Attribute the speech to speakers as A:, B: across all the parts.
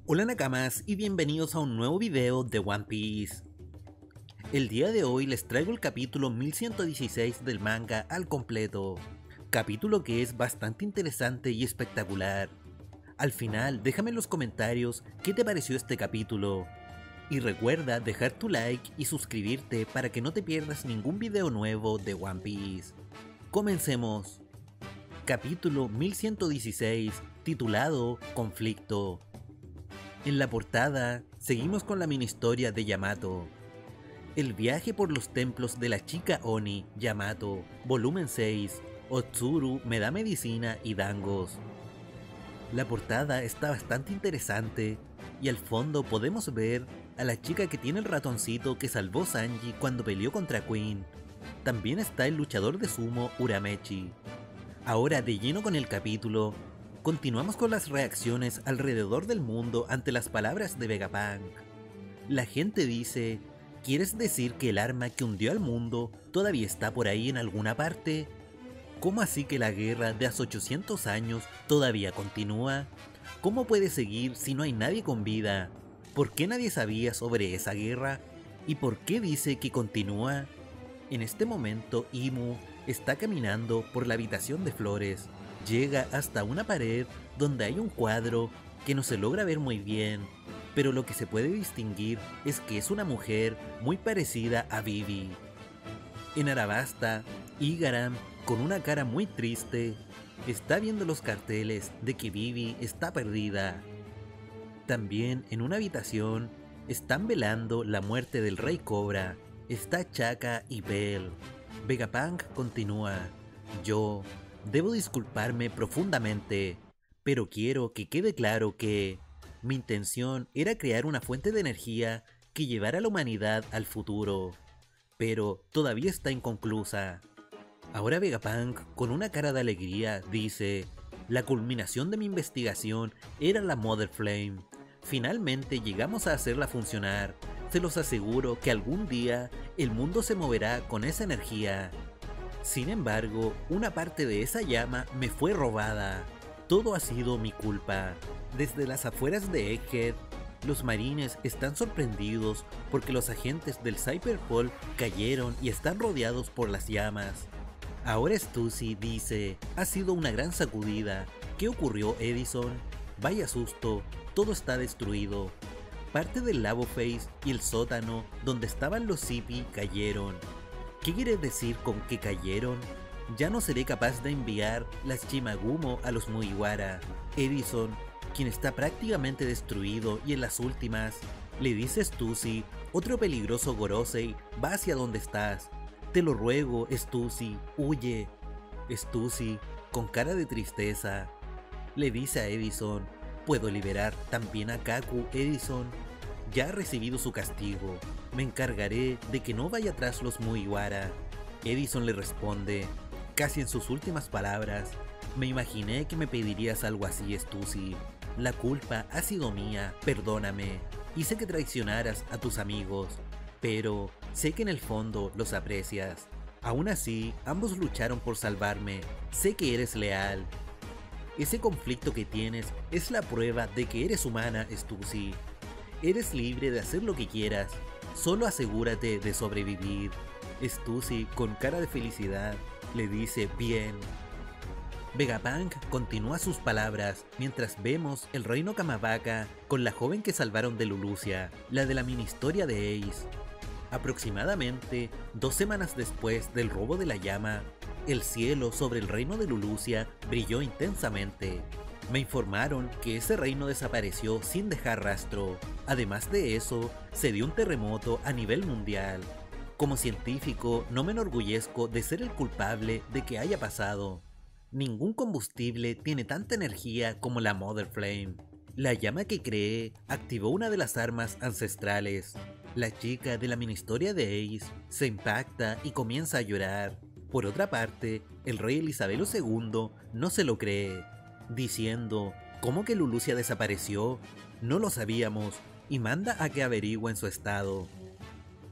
A: Hola Nakamas y bienvenidos a un nuevo video de One Piece. El día de hoy les traigo el capítulo 1116 del manga al completo, capítulo que es bastante interesante y espectacular. Al final déjame en los comentarios qué te pareció este capítulo, y recuerda dejar tu like y suscribirte para que no te pierdas ningún video nuevo de One Piece. Comencemos. Capítulo 1116, titulado Conflicto. En la portada, seguimos con la mini historia de Yamato. El viaje por los templos de la chica Oni, Yamato, volumen 6, Otsuru me da medicina y dangos. La portada está bastante interesante, y al fondo podemos ver a la chica que tiene el ratoncito que salvó Sanji cuando peleó contra Queen. También está el luchador de sumo Urameshi. Ahora de lleno con el capítulo, continuamos con las reacciones alrededor del mundo ante las palabras de Vegapunk. La gente dice, ¿quieres decir que el arma que hundió al mundo todavía está por ahí en alguna parte? ¿Cómo así que la guerra de hace 800 años todavía continúa? ¿Cómo puede seguir si no hay nadie con vida? ¿Por qué nadie sabía sobre esa guerra? ¿Y por qué dice que continúa? En este momento Imu está caminando por la habitación de flores. Llega hasta una pared donde hay un cuadro que no se logra ver muy bien, pero lo que se puede distinguir es que es una mujer muy parecida a Vivi. En Arabasta, Igaram, con una cara muy triste, está viendo los carteles de que Vivi está perdida. También en una habitación están velando la muerte del Rey Cobra. Está Chaka y Bell. Vegapunk continúa. Yo debo disculparme profundamente, pero quiero que quede claro que mi intención era crear una fuente de energía que llevara a la humanidad al futuro, pero todavía está inconclusa. Ahora Vegapunk, con una cara de alegría, dice, la culminación de mi investigación era la Mother Flame. Finalmente llegamos a hacerla funcionar. Se los aseguro que algún día el mundo se moverá con esa energía. Sin embargo, una parte de esa llama me fue robada. Todo ha sido mi culpa. Desde las afueras de Egghead, los marines están sorprendidos porque los agentes del Cyberpol cayeron y están rodeados por las llamas. Ahora Stussy dice, ha sido una gran sacudida. ¿Qué ocurrió, Edison? Vaya susto, todo está destruido. Parte del Lavo Face y el sótano donde estaban los Zippy cayeron. ¿Qué quiere decir con que cayeron? Ya no seré capaz de enviar las Chimagumo a los Mugiwara. Edison, quien está prácticamente destruido y en las últimas, le dice a Stussy, otro peligroso Gorosei va hacia donde estás. Te lo ruego, Stussy, huye. Stussy, con cara de tristeza, le dice a Edison, puedo liberar también a Kaku, Edison. Ya ha recibido su castigo. Me encargaré de que no vaya tras los Mugiwara. Edison le responde, casi en sus últimas palabras, me imaginé que me pedirías algo así, Stussy. La culpa ha sido mía, perdóname. Hice que traicionaras a tus amigos, pero sé que en el fondo los aprecias. Aún así, ambos lucharon por salvarme. Sé que eres leal. Ese conflicto que tienes es la prueba de que eres humana, Stussy. Eres libre de hacer lo que quieras, solo asegúrate de sobrevivir. Stussy, con cara de felicidad, le dice bien. Vegapunk continúa sus palabras mientras vemos el reino Kamabaka con la joven que salvaron de Lulusia, la de la mini historia de Ace. Aproximadamente 2 semanas después del robo de la llama, el cielo sobre el reino de Lulusia brilló intensamente. Me informaron que ese reino desapareció sin dejar rastro. Además de eso, se dio un terremoto a nivel mundial. Como científico, no me enorgullezco de ser el culpable de que haya pasado. Ningún combustible tiene tanta energía como la Mother Flame. La llama que creé activó una de las armas ancestrales. La chica de la mini historia de Ace se impacta y comienza a llorar. Por otra parte, el rey Elisabelo II no se lo cree, diciendo, ¿cómo que Lulusia desapareció? No lo sabíamos, y manda a que averigüen su estado.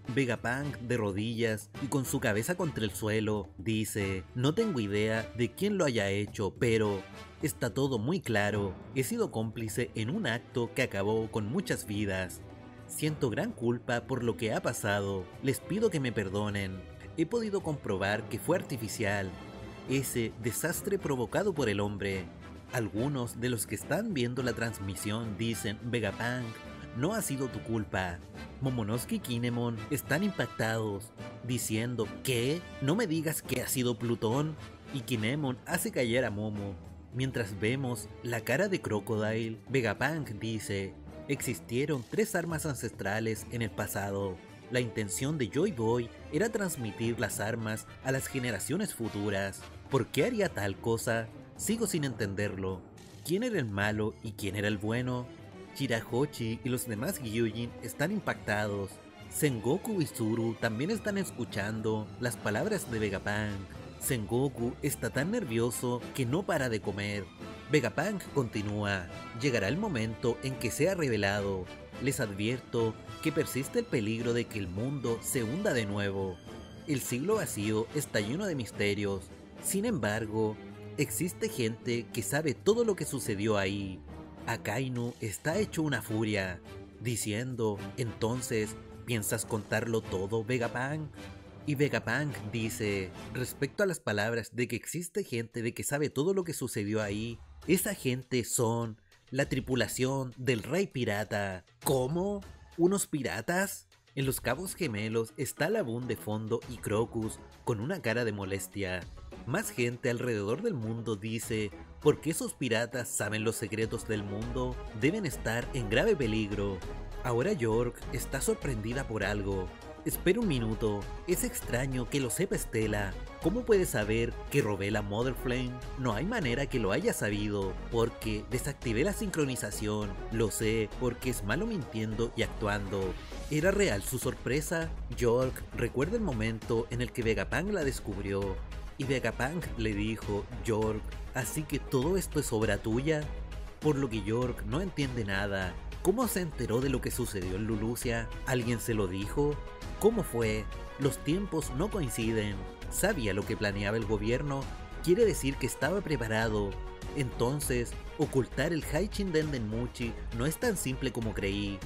A: Vegapunk, de rodillas y con su cabeza contra el suelo, dice: no tengo idea de quién lo haya hecho, pero está todo muy claro, he sido cómplice en un acto que acabó con muchas vidas. Siento gran culpa por lo que ha pasado, les pido que me perdonen. He podido comprobar que fue artificial, ese desastre provocado por el hombre. Algunos de los que están viendo la transmisión dicen: Vegapunk, no ha sido tu culpa. Momonosuke y Kinemon están impactados, diciendo: ¿qué? No me digas que ha sido Plutón. Y Kinemon hace callar a Momo. Mientras vemos la cara de Crocodile, Vegapunk dice: existieron 3 armas ancestrales en el pasado. La intención de Joy Boy era transmitir las armas a las generaciones futuras. ¿Por qué haría tal cosa? Sigo sin entenderlo. ¿Quién era el malo y quién era el bueno? Shirahoshi y los demás Gyujin están impactados. Sengoku y Zuru también están escuchando las palabras de Vegapunk. Sengoku está tan nervioso que no para de comer. Vegapunk continúa: llegará el momento en que sea revelado. Les advierto que persiste el peligro de que el mundo se hunda de nuevo. El siglo vacío está lleno de misterios. Sin embargo, existe gente que sabe todo lo que sucedió ahí. Akainu está hecho una furia, diciendo: entonces, ¿piensas contarlo todo, Vegapunk? Y Vegapunk dice, respecto a las palabras de que existe gente de que sabe todo lo que sucedió ahí, esa gente son la tripulación del Rey Pirata. ¿Cómo? ¿Unos piratas? En los Cabos Gemelos está Laboon de fondo y Crocus con una cara de molestia. Más gente alrededor del mundo dice: ¿por qué esos piratas saben los secretos del mundo? Deben estar en grave peligro. Ahora York está sorprendida por algo. Espera un minuto, es extraño que lo sepa Stella. ¿Cómo puede saber que robé la Mother Flame? No hay manera que lo haya sabido, porque desactivé la sincronización. Lo sé, porque es malo mintiendo y actuando. ¿Era real su sorpresa? York recuerda el momento en el que Vegapunk la descubrió. Y Vegapunk le dijo: York, ¿así que todo esto es obra tuya? Por lo que York no entiende nada. ¿Cómo se enteró de lo que sucedió en Lulusia? ¿Alguien se lo dijo? ¿Cómo fue? Los tiempos no coinciden. ¿Sabía lo que planeaba el gobierno? Quiere decir que estaba preparado. Entonces, ocultar el Haichin-Den Denmuchi no es tan simple como creí.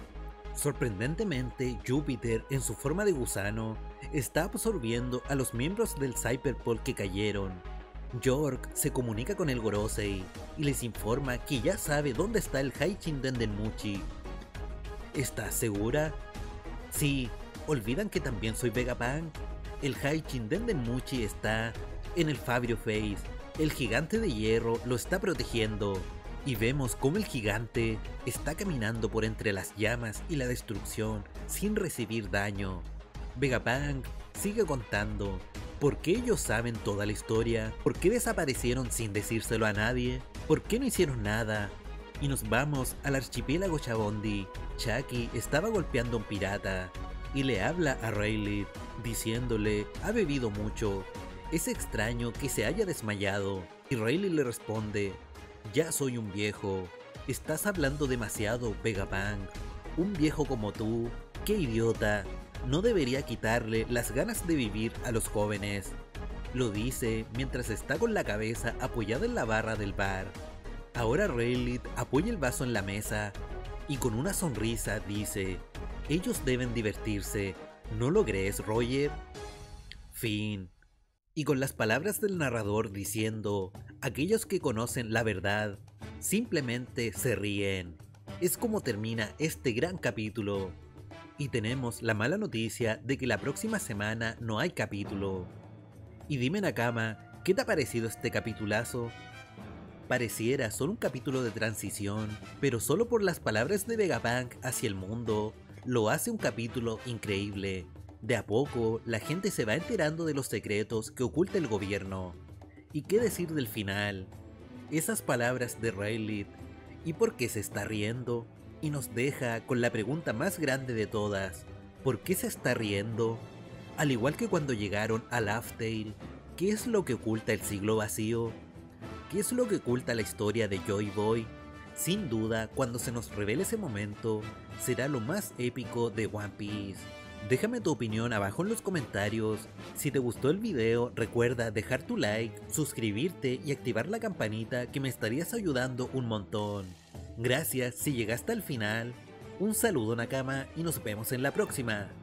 A: Sorprendentemente, Júpiter, en su forma de gusano, está absorbiendo a los miembros del Cyberpol que cayeron. York se comunica con el Gorosei y les informa que ya sabe dónde está el Haichin-Den Denmuchi. ¿Estás segura? Sí, ¿olvidan que también soy Vegapunk? El Haichin-Den Denmuchi está en el Fabrio Face. El gigante de hierro lo está protegiendo. Y vemos cómo el gigante está caminando por entre las llamas y la destrucción sin recibir daño. Vegapunk sigue contando. ¿Por qué ellos saben toda la historia? ¿Por qué desaparecieron sin decírselo a nadie? ¿Por qué no hicieron nada? Y nos vamos al archipiélago Chabondi. Chucky estaba golpeando a un pirata y le habla a Rayleigh diciéndole: ha bebido mucho, es extraño que se haya desmayado. Y Rayleigh le responde: ya soy un viejo, estás hablando demasiado, Vegapunk. Un viejo como tú, qué idiota, no debería quitarle las ganas de vivir a los jóvenes. Lo dice mientras está con la cabeza apoyada en la barra del bar. Ahora Rayleigh apoya el vaso en la mesa y con una sonrisa dice: ellos deben divertirse, ¿no lo crees, Roger? Fin. Y con las palabras del narrador diciendo: aquellos que conocen la verdad simplemente se ríen. Es como termina este gran capítulo. Y tenemos la mala noticia de que la próxima semana no hay capítulo. Y dime, Nakama, ¿qué te ha parecido este capitulazo? Pareciera solo un capítulo de transición, pero solo por las palabras de Vegapunk hacia el mundo, lo hace un capítulo increíble. De a poco, la gente se va enterando de los secretos que oculta el gobierno. ¿Y qué decir del final? Esas palabras de Rayleigh, ¿y por qué se está riendo? Y nos deja con la pregunta más grande de todas: ¿por qué se está riendo? Al igual que cuando llegaron a Laugh Tale, ¿qué es lo que oculta el siglo vacío? ¿Qué es lo que oculta la historia de Joy Boy? Sin duda, cuando se nos revele ese momento, será lo más épico de One Piece. Déjame tu opinión abajo en los comentarios. Si te gustó el video, recuerda dejar tu like, suscribirte y activar la campanita que me estarías ayudando un montón. Gracias si llegaste al final. Un saludo Nakama y nos vemos en la próxima.